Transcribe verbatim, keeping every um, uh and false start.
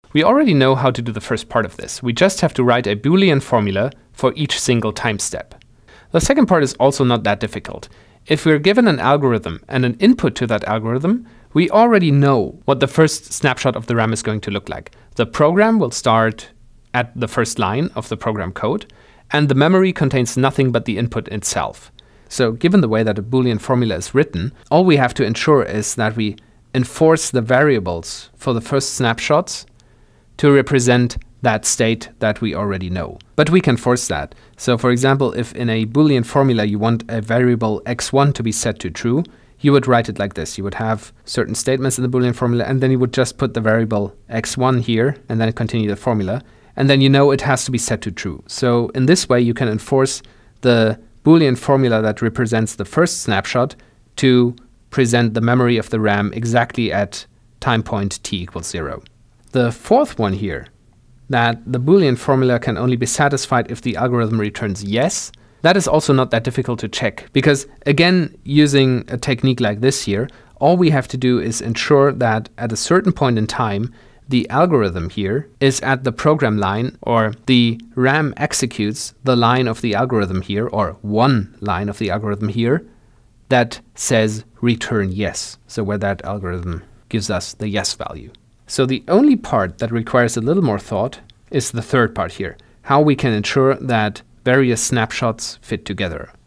We already know how to do the first part of this. We just have to write a Boolean formula for each single time step. The second part is also not that difficult. If we're given an algorithm and an input to that algorithm, we already know what the first snapshot of the RAM is going to look like. The program will start at the first line of the program code, and the memory contains nothing but the input itself. So given the way that a Boolean formula is written, all we have to ensure is that we enforce the variables for the first snapshots to represent that state that we already know. But we can force that. So for example, if in a Boolean formula you want a variable x one to be set to true, you would write it like this. You would have certain statements in the Boolean formula, and then you would just put the variable x one here, and then continue the formula. And then you know it has to be set to true. So in this way, you can enforce the Boolean formula that represents the first snapshot to present the memory of the RAM exactly at time point t equals zero. The fourth one here, that the Boolean formula can only be satisfied if the algorithm returns yes, that is also not that difficult to check, because again, using a technique like this here, all we have to do is ensure that at a certain point in time, the algorithm here is at the program line, or the RAM executes the line of the algorithm here, or one line of the algorithm here, that says return yes. So where that algorithm gives us the yes value. So the only part that requires a little more thought is the third part here, how we can ensure that various snapshots fit together.